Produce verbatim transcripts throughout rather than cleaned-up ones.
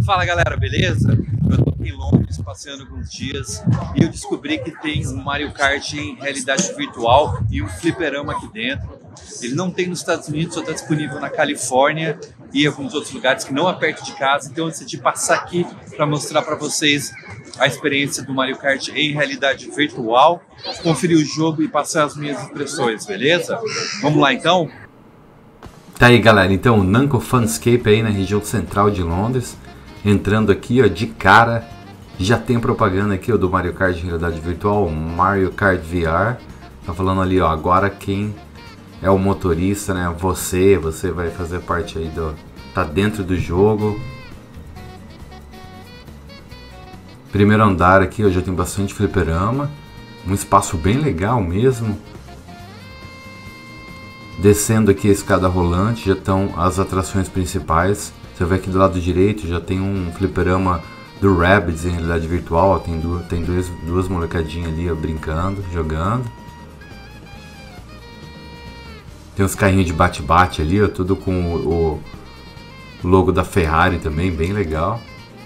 Fala galera, beleza? Eu tô aqui em Londres passeando alguns dias e eu descobri que tem um Mario Kart em realidade virtual e um fliperama aqui dentro. Ele não tem nos Estados Unidos, só está disponível na Califórnia e alguns outros lugares que não é perto de casa. Então eu decidi passar aqui para mostrar para vocês a experiência do Mario Kart em realidade virtual, conferir o jogo e passar as minhas impressões, beleza? Vamos lá então? Tá aí galera, então Namco Funscape aí na região central de Londres. Entrando aqui ó, de cara, já tem propaganda aqui ó, do Mario Kart em realidade virtual, Mario Kart V R. Tá falando ali ó, agora quem é o motorista, né? Você, você vai fazer parte aí do... tá dentro do jogo. Primeiro andar aqui ó, já tem bastante fliperama. Um espaço bem legal mesmo. Descendo aqui a escada rolante já estão as atrações principais. Você vai aqui do lado direito, já tem um fliperama do Rabbids em realidade virtual. Ó, tem duas, tem duas, duas molecadinhas ali ó, brincando, jogando. Tem uns carrinhos de bate-bate ali, ó, tudo com o, o logo da Ferrari também, bem legal.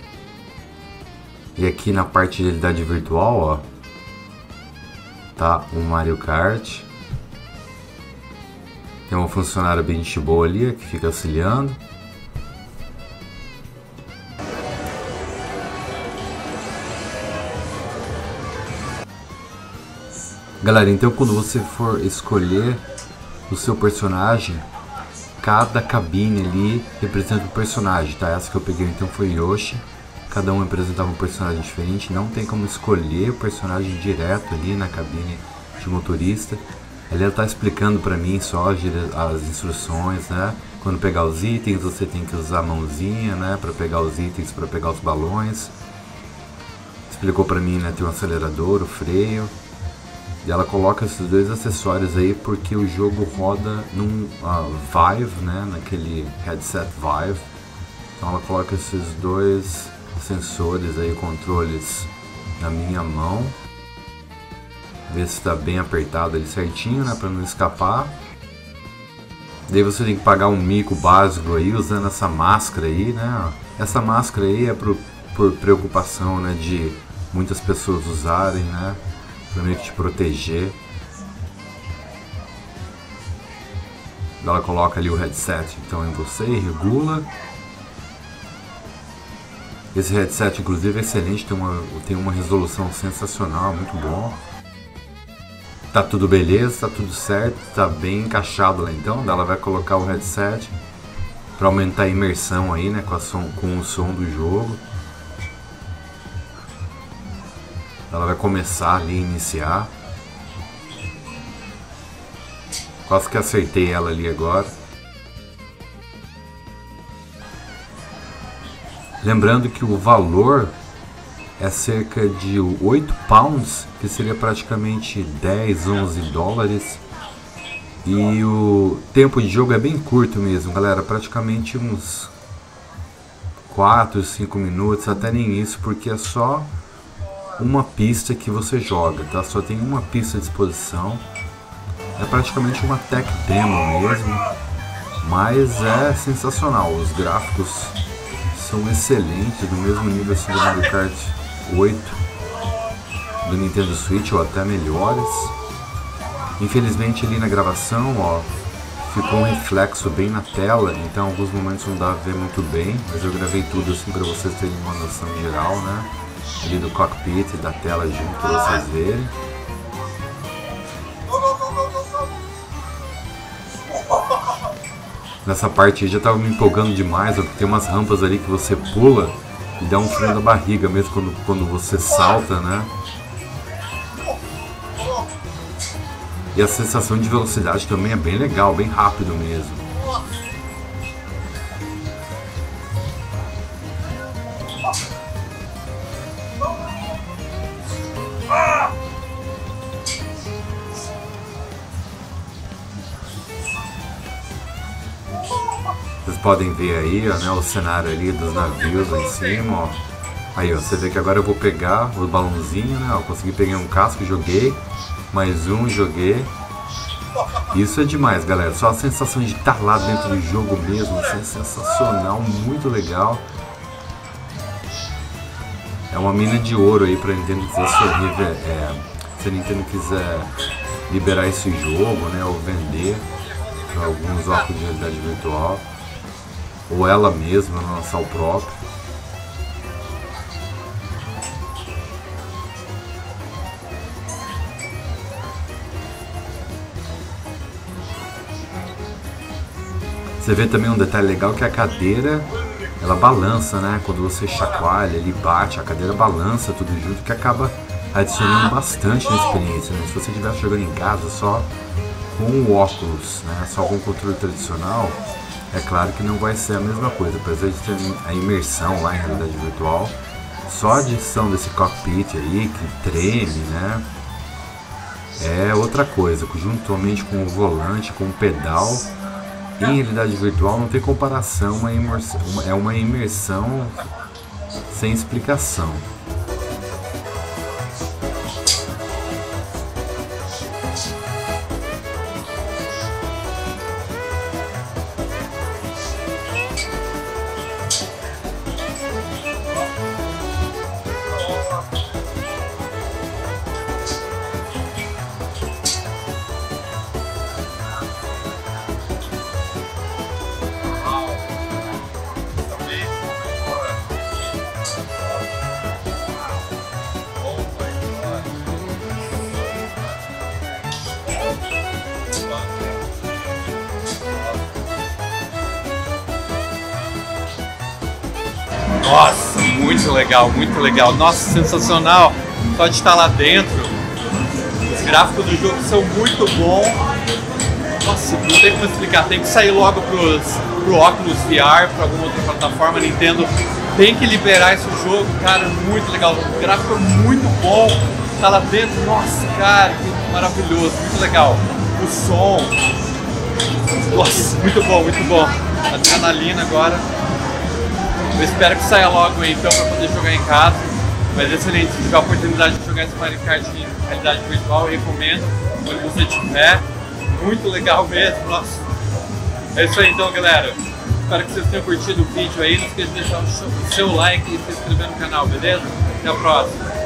E aqui na parte de realidade virtual, ó, tá o Mario Kart. Tem uma funcionária bem de boa ali, que fica auxiliando. Galera, então quando você for escolher o seu personagem, cada cabine ali representa um personagem, tá? Essa que eu peguei então foi Yoshi. Cada um representava um personagem diferente. Não tem como escolher o personagem direto ali na cabine de motorista. Ali ela tá explicando pra mim só as instruções, né? Quando pegar os itens, você tem que usar a mãozinha, né? Pra pegar os itens, pra pegar os balões. Explicou pra mim, né? Tem o acelerador, o freio. E ela coloca esses dois acessórios aí porque o jogo roda num uh, Vive, né? Naquele headset Vive. Então ela coloca esses dois sensores aí, controles na minha mão. Ver se está bem apertado ali certinho, né, para não escapar. Daí você tem que pagar um mico básico aí usando essa máscara aí, né? Essa máscara aí é por, por preocupação, né, de muitas pessoas usarem, né, para meio que te proteger. Ela coloca ali o headset então em você e regula. Esse headset inclusive é excelente, tem uma, tem uma resolução sensacional, muito bom. Tá tudo beleza, tá tudo certo, tá bem encaixado lá então. Ela vai colocar o headset para aumentar a imersão aí, né, com, a som, com o som do jogo. Ela vai começar ali, iniciar. Quase que acertei ela ali agora. Lembrando que o valor é cerca de oito pounds, que seria praticamente dez, onze dólares. E o tempo de jogo é bem curto mesmo, galera, praticamente uns quatro, cinco minutos, até nem isso, porque é só uma pista que você joga, tá? Só tem uma pista à disposição. É praticamente uma tech demo mesmo, mas é sensacional. Os gráficos são excelentes, do mesmo nível assim do Mario Kart oito do Nintendo Switch, ou até melhores. Infelizmente ali na gravação, ó, ficou um reflexo bem na tela, então em alguns momentos não dá a ver muito bem, mas eu gravei tudo assim para vocês terem uma noção geral, né, ali do cockpit e da tela junto para vocês verem. Nessa parte aí já tava me empolgando demais, ó, porque tem umas rampas ali que você pula e dá um frio na barriga mesmo quando, quando você salta, né? E a sensação de velocidade também é bem legal, bem rápido mesmo. Vocês podem ver aí, ó, né, o cenário ali dos navios lá em cima, ó. Aí, ó, você vê que agora eu vou pegar o balãozinho, né, ó, consegui pegar um casco, joguei, mais um, joguei. Isso é demais, galera, só a sensação de estar lá dentro do jogo mesmo, assim, é sensacional, muito legal. É uma mina de ouro aí pra Nintendo quiser se, é, se a Nintendo quiser liberar esse jogo, né, ou vender para alguns óculos de realidade virtual, ou ela mesma lançar o próprio. Você vê também um detalhe legal que a cadeira, ela balança, né? Quando você chacoalha, ele bate, a cadeira balança tudo junto, que acaba adicionando bastante na experiência, né? Se você estiver jogando em casa só com o óculos, né? Só com o controle tradicional, é claro que não vai ser a mesma coisa. Apesar de ter a imersão lá em realidade virtual, só a adição desse cockpit aí, que treme, né? É outra coisa, juntamente com o volante, com o pedal. Em realidade virtual não tem comparação, uma imersão, é uma imersão sem explicação. Nossa, muito legal, muito legal. Nossa, sensacional. Só de estar lá dentro. Os gráficos do jogo são muito bons. Nossa, não tem como explicar. Tem que sair logo pros, pro Oculus V R, para alguma outra plataforma. Nintendo tem que liberar esse jogo. Cara, muito legal. O gráfico é muito bom. Tá lá dentro. Nossa, cara, que maravilhoso. Muito legal. O som. Nossa, muito bom, muito bom. Adrenalina agora. Eu espero que saia logo aí, então, para poder jogar em casa. Mas excelente, se tiver a oportunidade de jogar esse Mario Kart em realidade virtual, eu recomendo. Quando você tiver, muito legal mesmo, nossa. É isso aí então, galera. Espero que vocês tenham curtido o vídeo aí. Não esqueça de deixar o seu like e se inscrever no canal, beleza? Até a próxima.